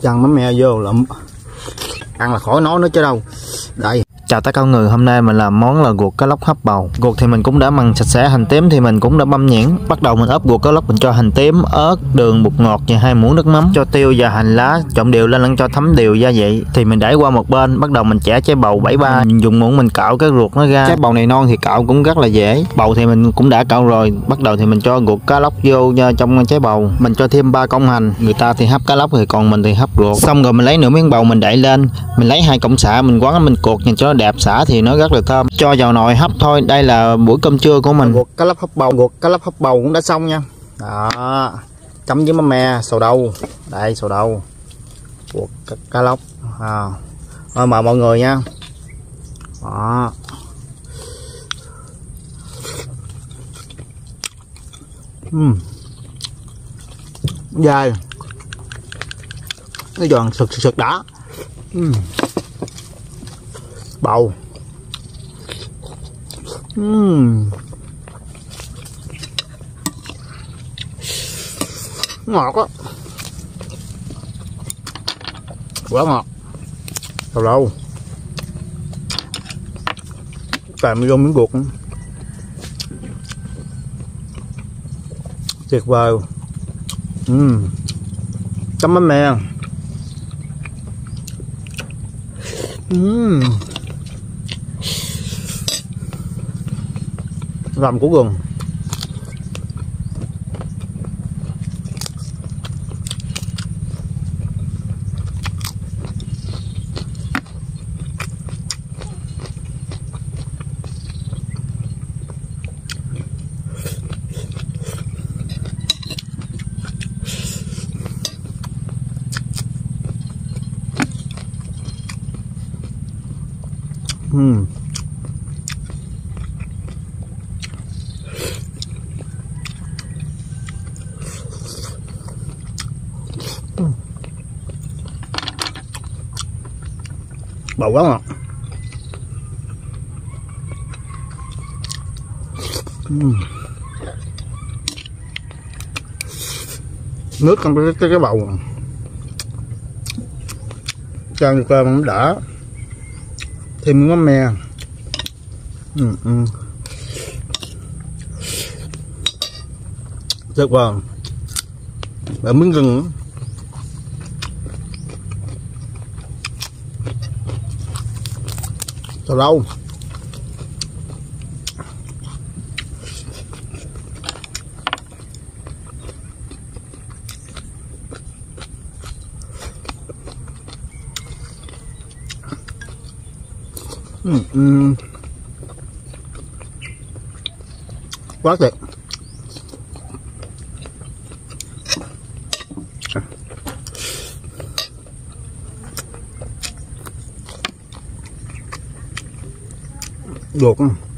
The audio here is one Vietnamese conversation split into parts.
Chăn mắm me vô lụm, ăn là khỏi nói nữa chứ đâu. Đây. Chào tất cả mọi người, hôm nay mình làm món là ruột cá lóc hấp bầu. Ruột thì mình cũng đã mần sạch sẽ, hành tím thì mình cũng đã băm nhuyễn. Bắt đầu mình ướp ruột cá lóc, mình cho hành tím, ớt, đường, bột ngọt và 2 muỗng nước mắm, cho tiêu và hành lá trộn đều lên lẫn cho thấm đều gia vị. Thì mình để qua một bên, bắt đầu mình chẻ trái bầu 73, dùng muỗng mình cạo cái ruột nó ra. Trái bầu này non thì cạo cũng rất là dễ. Bầu thì mình cũng đã cạo rồi. Bắt đầu thì mình cho ruột cá lóc vô trong trái bầu. Mình cho thêm 3 cọng hành. Người ta thì hấp cá lóc thì còn mình thì hấp ruột. Xong rồi mình lấy nửa miếng bầu mình đậy lên. Mình lấy 2 cọng sả mình quấn mình cuột nhìn cho nó đẹp, sả thì nó rất là thơm. Cho vào nồi hấp thôi. Đây là buổi cơm trưa của mình. Ruột cá lóc hấp bầu, ruột cá lóc hấp bầu cũng đã xong nha. Đó, chấm với mắm me, sầu đâu. Đây sầu đâu. Ruột cá lóc. Mời mọi người nha. Đó. Dai. Nó giòn sực đã. Bầu. Ngọt á, quá ngọt. Sầu đâu kèm vô miếng ruột tuyệt vời. Chấm mắm me. Rằm củ gừng. Bầu quá ngọt. Nước trong cái bầu cho cơm nó đỡ, thêm mắm me. Tuyệt vời. Và miếng gừng. Sầu đâu. Quá tuyệt. Luộc.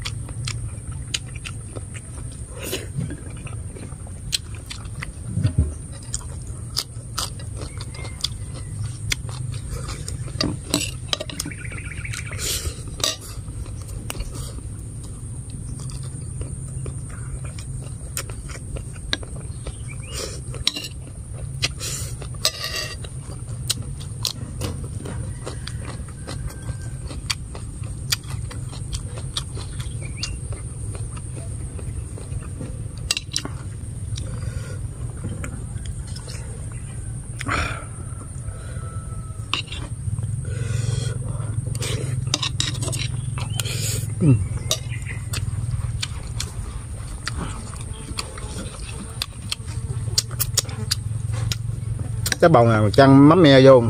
Cái bầu này chăn mắm me vô.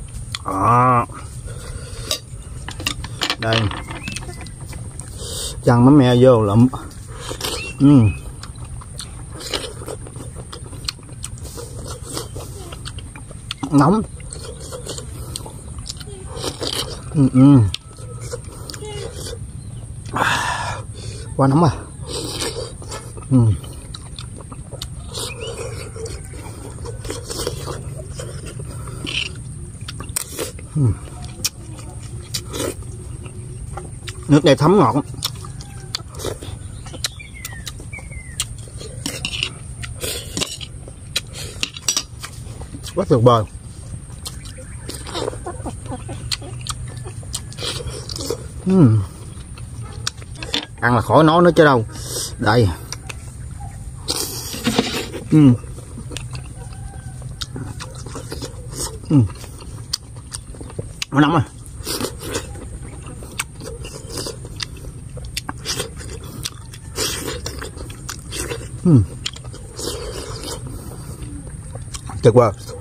Đây, chăn mắm me vô lụm. Nóng. Quá nóng à. Nước này thấm ngọt. Quá tuyệt vời. Ăn là khỏi nói nữa chứ đâu. Đây. Nó nóng rồi. Tuyệt vời.